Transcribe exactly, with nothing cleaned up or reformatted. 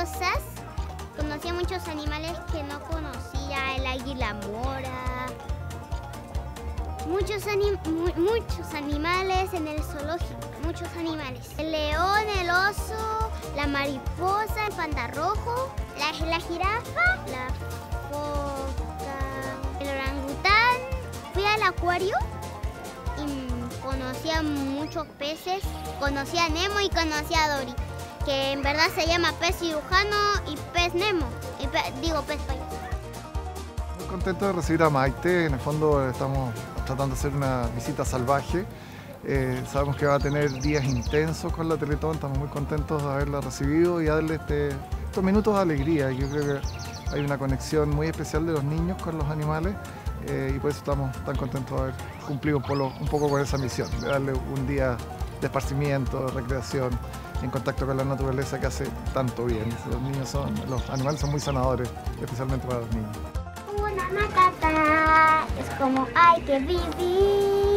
cosas. Conocí a muchos animales que no conocía, el águila mora. Muchos, anim mu muchos animales en el zoológico, muchos animales. El león, el oso, la mariposa, el panda rojo, la, la jirafa, la foca, el orangután. Fui al acuario y conocí a muchos peces. Conocí a Nemo y conocí a Dory, que en verdad se llama pez cirujano y pez Nemo, y pe digo pez payaso. Muy contento de recibir a Maite. En el fondo estamos tratando de hacer una visita salvaje. Eh, sabemos que va a tener días intensos con la Teletón, estamos muy contentos de haberla recibido y darle este, estos minutos de alegría. Yo creo que hay una conexión muy especial de los niños con los animales eh, y por eso estamos tan contentos de haber cumplido un, polo, un poco con esa misión, de darle un día de esparcimiento, de recreación, en contacto con la naturaleza que hace tanto bien. Los niños son, los animales son muy sanadores, especialmente para los niños. Una matata es como hay que vivir.